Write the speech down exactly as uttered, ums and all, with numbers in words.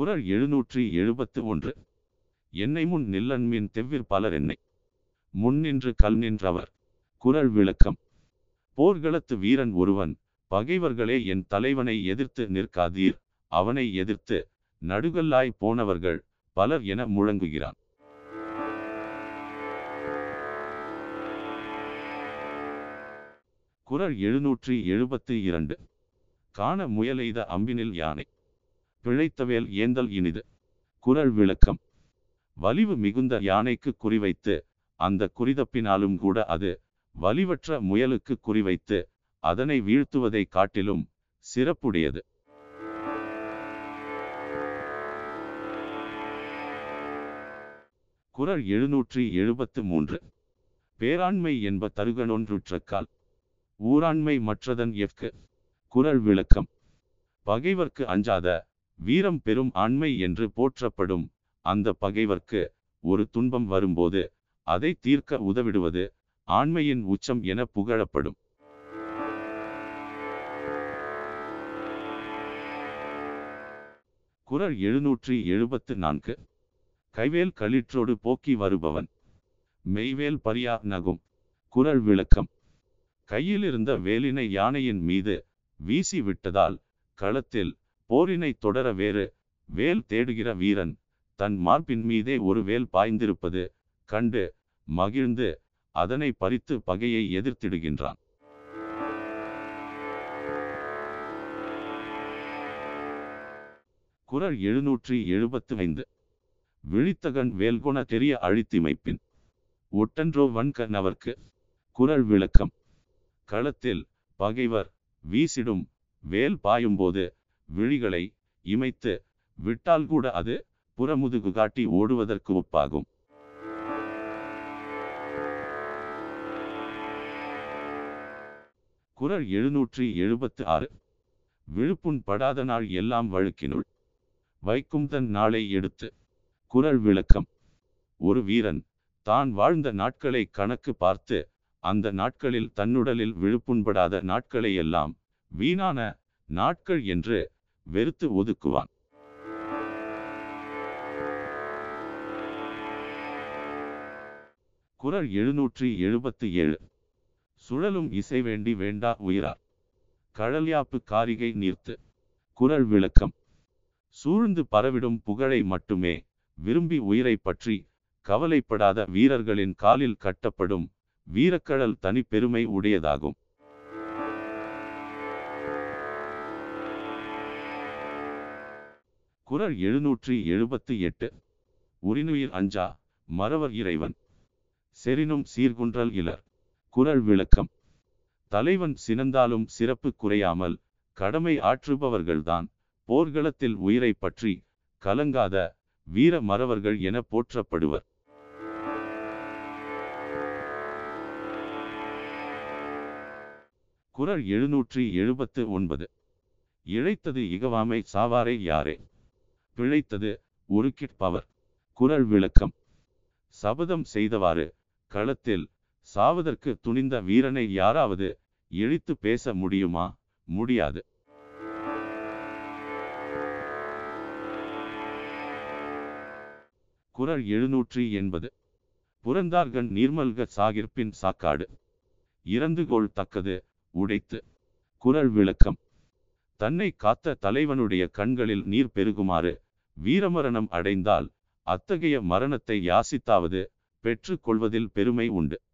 குறள் எழுநூற்றி எழுபத்து ஒன்று. என்னை முன் நில்லன்மின் தெவ்விற் பலர் என்னை முன்னின்று கல் நின்றவர். குறள் விளக்கம். போர்களத்து வீரன் ஒருவன், பகைவர்களே என் தலைவனை எதிர்த்து நிற்காதீர், அவனை எதிர்த்து நடுகல்லாய் போனவர்கள் பலர் என முழங்குகிறான். குறள் எழுநூற்றி எழுபத்து இரண்டு. காண முயலெய்த அம்பினில் யானை பிழைத்தவேல் ஏந்தல் இனிது. குறள் விளக்கம். வலிவு மிகுந்த யானைக்கு குறிவைத்து அந்த குறிதப்பினாலும் கூட அது வலிவற்ற முயலுக்கு குறிவைத்து அதனை வீழ்த்துவதை காட்டிலும் சிறப்புடையது. குறள் எழுநூற்றி எழுபத்து மூன்று. பேராண்மை என்ப தருகனொன்றுற்றக்கால் ஊராண்மை மற்றதன் எஃகு. குறள் விளக்கம். பகைவர்க்கு அஞ்சாத வீரம் பெரும் ஆண்மை என்று போற்றப்படும் அந்த பகைவர்க்கு ஒரு துன்பம் வரும்போது அதை தீர்க்க உதவிடுவது ஆண்மையின் உச்சம் என புகழப்படும். குறள் எழுநூற்றி எழுபத்து நான்கு. கைவேல் களிற்றோடு போக்கி வருபவன் மெய்வேல் பரியா நகும். குறள் விளக்கம். கையிலிருந்த வேலினை யானையின் மீது வீசி விட்டதால் களத்தில் போரினை தொடர வேறு வேல் தேடுகிற வீரன் தன் மார்பின் மீதே ஒரு வேல் பாய்ந்திருப்பது கண்டு மகிழ்ந்து அதனை பறித்து பகையை எதிர்த்திடுகின்றான். குறள் எழுநூற்றி எழுபத்து ஐந்து. விழித்தகன் வேல்கொண தெரிய அழித்திமைப்பின் ஒட்டன்றோ வன்க நவர்க்கு. குறள் விளக்கம். களத்தில் பகைவர் வீசிடும் வேல் பாயும்போது விழிகளை இமைத்து விட்டால் கூட அது புறமுதுகு காட்டி ஓடுவதற்கு ஒப்பாகும். குறள் எழுநூற்றி எழுபத்து ஆறு. விழுப்புண் படாத நாள் எல்லாம் வழுக்கினுள் வைக்கும் தன் நாளை எடுத்து. குறள் விளக்கம். ஒரு வீரன் தான் வாழ்ந்த நாட்களை கணக்கு பார்த்து அந்த நாட்களில் தன்னுடலில் விழுப்புண்படாத நாட்களை எல்லாம் வீணான நாட்கள் என்று வெறுத்து ஒதுக்குவான். குறள் எழுநூற்றி எழுபத்து ஏழு. சுழலும் இசை வேண்டி வேண்டா உயிரார் கழல்யாப்பு காரிகை நீர்த்து. குறள் விளக்கம். சூழ்ந்து பரவிடும் புகழை மட்டுமே விரும்பி உயிரை பற்றி கவலைப்படாத வீரர்களின் காலில் கட்டப்படும் வீரக்கழல் தனி பெருமை உடையதாகும். குறள் எழுநூற்றி எழுபத்து எட்டு. உரினுயிர் அஞ்சா மறவர் இறைவன் செரினும் சீர்குன்றல் இலர். குறள் விளக்கம். தலைவன் சினந்தாலும் சிறப்பு குறையாமல் கடமை ஆற்றுபவர்கள்தான் போர்க்களத்தில் உயிரை பற்றி கலங்காத வீர மறவர்கள் என போற்றப்படுவர். குறள் எழுநூற்றி எழுபத்து ஒன்பது. இழைத்தது இகவாமை சாவாரை யாரே பிழைத்தது உருக்கிற்பவர். குறள் விளக்கம். சபதம் செய்தவாறு களத்தில் சாவதற்கு துணிந்த வீரனை யாராவது இழித்து பேச முடியுமா? முடியாது. குறள் எழுநூற்றி எண்பது. புறந்தார்கண் நீர்மல்க சாகிற்பின் சாக்காடு இறந்துகோள் தக்கது உடைத்து. குறள் விளக்கம். தன்னை காத்த தலைவனுடைய கண்களில் நீர் பெருகுமாறு வீரமரணம் அடைந்தால் அத்தகைய மரணத்தை யாசித்தாவது பெற்று கொள்வதில் பெருமை உண்டு.